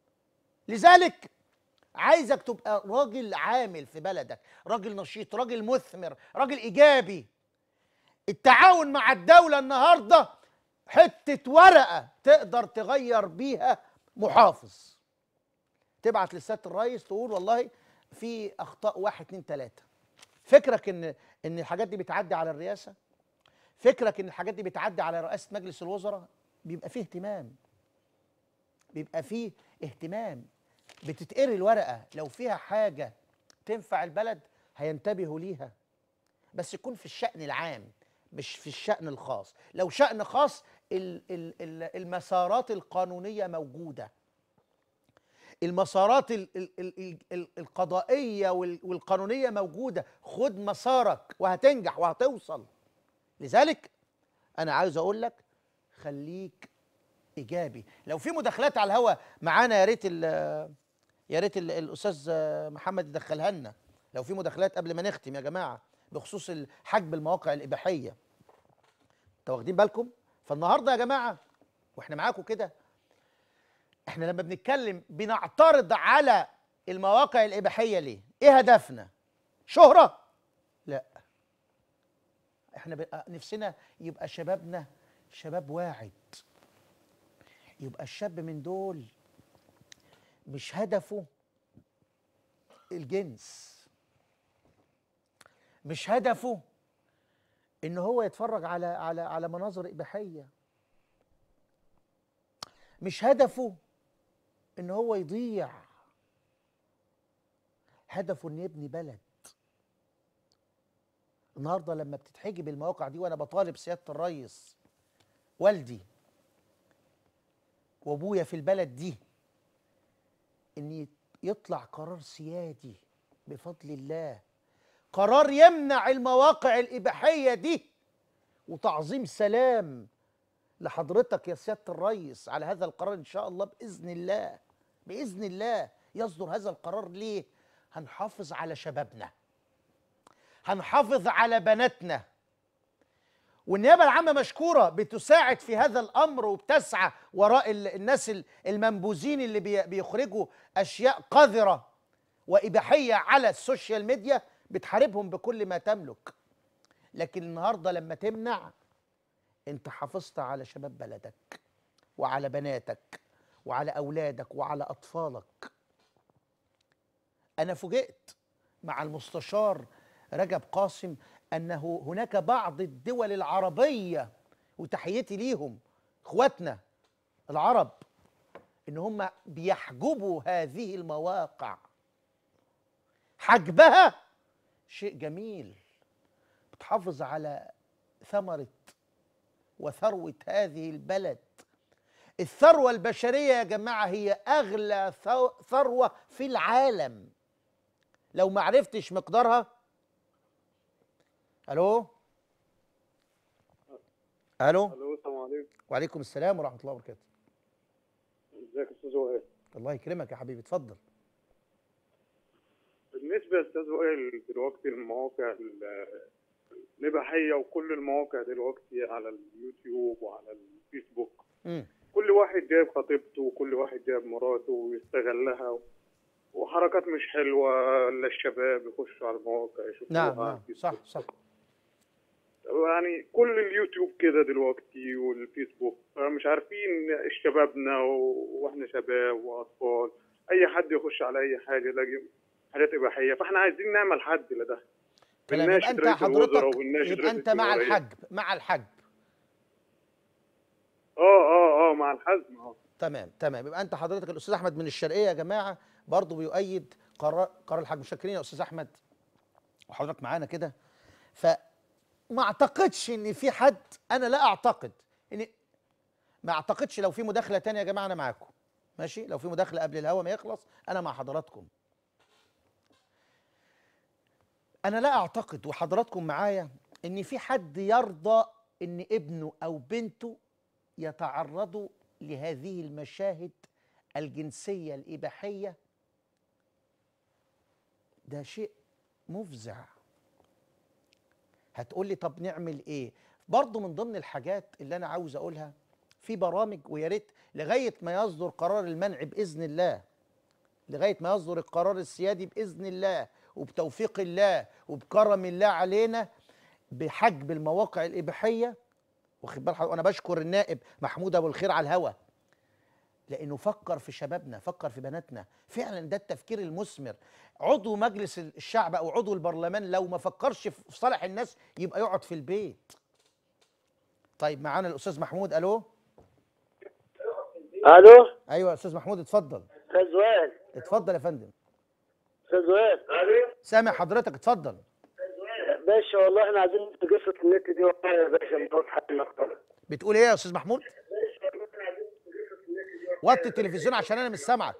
لذلك عايزك تبقى راجل عامل في بلدك، راجل نشيط، راجل مثمر، راجل ايجابي. التعاون مع الدولة النهارده حتة ورقة تقدر تغير بيها محافظ. تبعت لسيادة الرئيس تقول والله في اخطاء 1 2 3. فكرك ان الحاجات دي بتعدي على الرئاسة؟ فكرك ان الحاجات دي بتعدي على رئاسة مجلس الوزراء؟ بيبقى فيه اهتمام، بيبقى فيه اهتمام. بتتقري الورقة، لو فيها حاجة تنفع البلد هينتبهوا ليها، بس يكون في الشأن العام مش في الشأن الخاص. لو شأن خاص المسارات القانونية موجودة، المسارات القضائية والقانونية موجودة. خد مسارك وهتنجح وهتوصل. لذلك أنا عاوز أقول لك خليك إيجابي. لو في مداخلات على الهوا معانا يا ريت الأستاذ محمد يدخلها لنا. لو في مداخلات قبل ما نختم يا جماعة بخصوص حجب المواقع الإباحية. انتوا واخدين بالكم؟ فالنهارده يا جماعة واحنا معاكم كده، احنا لما بنتكلم بنعترض على المواقع الإباحية ليه؟ ايه هدفنا؟ شهرة؟ لا. احنا نفسنا يبقى شبابنا شباب واعد، يبقى الشاب من دول مش هدفه الجنس، مش هدفه ان هو يتفرج على مناظر اباحيه، مش هدفه ان هو يضيع، هدفه ان يبني بلد. النهارده لما بتتحجب المواقع دي، وانا بطالب سياده الرئيس، والدي وابويا في البلد دي، ان يطلع قرار سيادي بفضل الله، قرار يمنع المواقع الإباحية دي، وتعظيم سلام لحضرتك يا سيادة الرئيس على هذا القرار إن شاء الله بإذن الله. بإذن الله يصدر هذا القرار. ليه؟ هنحافظ على شبابنا، هنحافظ على بناتنا. والنيابة العامة مشكورة بتساعد في هذا الأمر وبتسعى وراء الناس المنبوذين اللي بيخرجوا أشياء قذرة وإباحية على السوشيال ميديا، بتحاربهم بكل ما تملك. لكن النهارده لما تمنع، انت حافظت على شباب بلدك وعلى بناتك وعلى اولادك وعلى اطفالك. انا فوجئت مع المستشار رجب قاسم انه هناك بعض الدول العربيه، وتحيتي ليهم اخواتنا العرب، ان هم بيحجبوا هذه المواقع. حجبها شيء جميل، بتحافظ على ثمرة وثروة هذه البلد. الثروة البشرية يا جماعة هي أغلى ثروة في العالم. لو ما عرفتش مقدارها. ألو ألو. السلام عليكم. وعليكم السلام ورحمة الله وبركاته. ازيك يا استاذ وائل؟ الله يكرمك يا حبيبي، اتفضل. بالنسبة يا أستاذ وائل دلوقتي المواقع الإباحية وكل المواقع دلوقتي على اليوتيوب وعلى الفيسبوك، كل واحد جايب خطيبته وكل واحد جايب مراته ويستغلها، وحركات مش حلوة للشباب يخشوا على المواقع يشوفوها. نعم صح. يعني كل اليوتيوب كده دلوقتي والفيسبوك، مش عارفين شبابنا واحنا شباب واطفال، اي حد يخش على اي حاجه يلاقي حاجات اباحيه، فاحنا عايزين نعمل حد لده. يبقى انت حضرتك يبقى انت مع الحجب. مع الحجب مع الحزم. تمام. يبقى انت حضرتك الاستاذ احمد من الشرقيه يا جماعه برضه بيؤيد قرار الحجب. متشكرين يا استاذ احمد وحضرتك معانا كده. فما اعتقدش ان في حد، انا لا اعتقد ان، ما اعتقدش لو في مداخله ثانيه يا جماعه انا معاكم ماشي. لو في مداخله قبل الهوا ما يخلص انا مع حضراتكم. انا لا اعتقد وحضراتكم معايا ان في حد يرضى ان ابنه او بنته يتعرضوا لهذه المشاهد الجنسيه الاباحيه. ده شيء مفزع. هتقول لي طب نعمل ايه؟ برضه من ضمن الحاجات اللي انا عاوز اقولها، في برامج، ويا ريت لغايه ما يصدر قرار المنع باذن الله، لغايه ما يصدر القرار السيادي باذن الله وبتوفيق الله وبكرم الله علينا بحجب المواقع الاباحيه. واخد بال حضرتك؟ وانا بشكر النائب محمود ابو الخير على الهوا لانه فكر في شبابنا، فكر في بناتنا. فعلا ده التفكير المثمر. عضو مجلس الشعب او عضو البرلمان لو ما فكرش في صالح الناس يبقى يقعد في البيت. طيب معانا الاستاذ محمود. الو ايوه يا استاذ محمود اتفضل. استاذ وائل اتفضل يا فندم. استاذ وائل سامع حضرتك اتفضل. باشا والله احنا عايزين قصه النت دي والله يا باشا مش حل. بتقول ايه يا استاذ محمود؟ وطي التلفزيون عشان انا مش سامعك.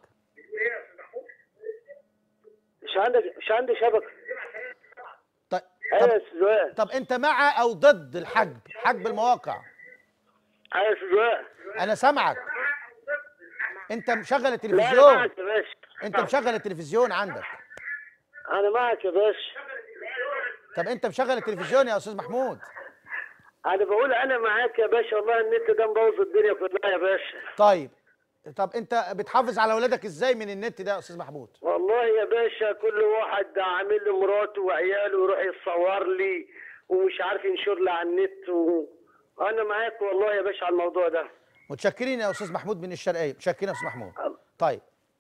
مش عندي شبكه. طيب ايوه يا استاذ وائل. طب انت مع او ضد الحجب، حجب المواقع؟ ايوه يا استاذ وائل. انا سامعك. انت مشغل التلفزيون؟ لا انا معك يا باشا. انت مشغل التلفزيون عندك؟ انا معك يا باشا. طب انت مشغل التلفزيون يا استاذ محمود؟ انا بقول انا معاك يا باشا والله النت ده مبوظ الدنيا كلها يا باشا. طب انت بتحافظ على اولادك ازاي من النت ده يا استاذ محمود؟ والله يا باشا كل واحد عامل له مراته وعياله ويروح يصور لي ومش عارف ينشر لي على النت انا معاك والله يا باشا على الموضوع ده. متشكرين يا استاذ محمود من الشرقيه. متشكرين يا استاذ محمود. طيب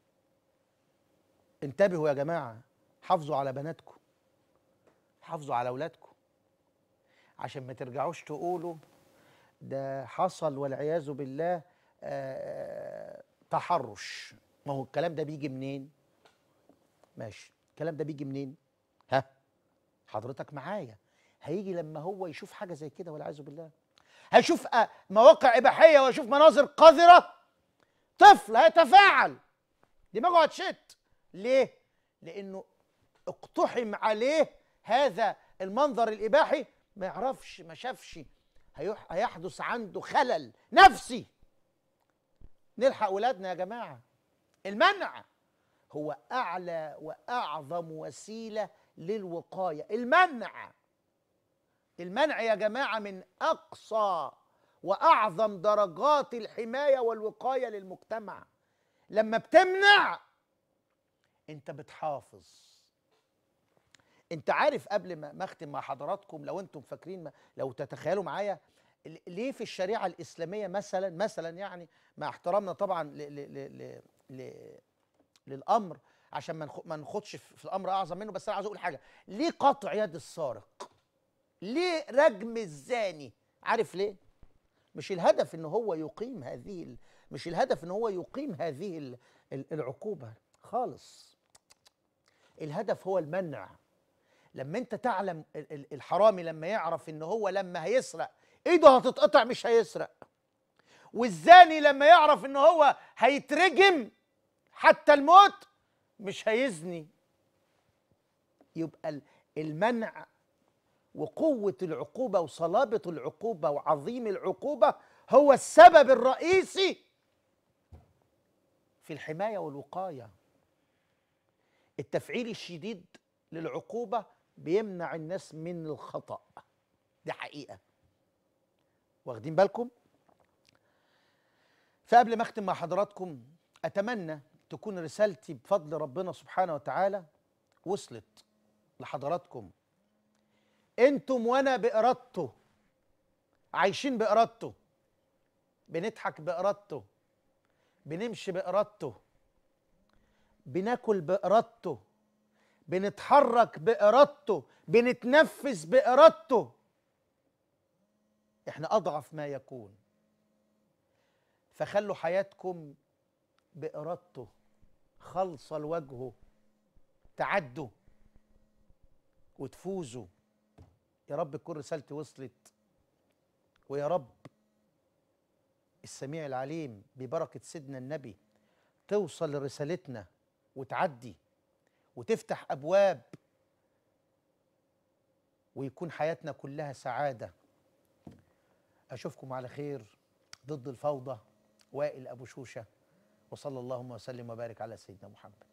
انتبهوا يا جماعه، حافظوا على بناتكم، حافظوا على اولادكم، عشان ما ترجعوش تقولوا ده حصل والعياذ بالله تحرش. ما هو الكلام ده بيجي منين؟ ماشي، الكلام ده بيجي منين؟ ها حضرتك معايا؟ هيجي لما هو يشوف حاجه زي كده والعياذ بالله، هيشوف مواقع اباحيه ويشوف مناظر قذره، طفل هيتفاعل، دماغه هتشت. ليه؟ لانه اقتحم عليه هذا المنظر الاباحي، ما يعرفش، ما شافش، هيحدث عنده خلل نفسي. نلحق ولادنا يا جماعه. المنع هو اعلى واعظم وسيله للوقايه. المنع يا جماعه من اقصى واعظم درجات الحمايه والوقايه للمجتمع. لما بتمنع انت بتحافظ. انت عارف قبل ما اختم مع حضراتكم، لو انتم فاكرين، لو تتخيلوا معايا، ليه في الشريعه الاسلاميه مثلا يعني مع احترامنا طبعا للامر، عشان ما نخدش في الامر اعظم منه، بس انا عايز اقول حاجه. ليه قطع يد السارق؟ ليه رجم الزاني؟ عارف ليه؟ مش الهدف ان هو يقيم هذه مش الهدف ان هو يقيم هذه العقوبه خالص. الهدف هو المنع. لما انت تعلم الحرامي لما يعرف ان هو لما هيسرق ايده هتتقطع مش هيسرق، والزاني لما يعرف ان هو هيترجم حتى الموت مش هيزني. يبقى المنع وقوة العقوبة وصلابة العقوبة وعظيم العقوبة هو السبب الرئيسي في الحماية والوقاية. التفعيل الشديد للعقوبة بيمنع الناس من الخطأ. دي حقيقة. واخدين بالكم؟ فقبل ما أختم مع حضراتكم أتمنى تكون رسالتي بفضل ربنا سبحانه وتعالى وصلت لحضراتكم. انتم وانا بإرادته، عايشين بإرادته، بنضحك بإرادته، بنمشي بإرادته، بناكل بإرادته، بنتحرك بإرادته، بنتنفس بإرادته. احنا أضعف ما يكون، فخلوا حياتكم بإرادته خالصة لوجهه، تعدوا وتفوزوا. يا رب تكون رسالتي وصلت، ويا رب السميع العليم ببركة سيدنا النبي توصل لرسالتنا وتعدي وتفتح أبواب، ويكون حياتنا كلها سعادة. أشوفكم على خير. ضد الفوضى، وائل أبو شوشة، وصلى اللهم وسلم وبارك على سيدنا محمد.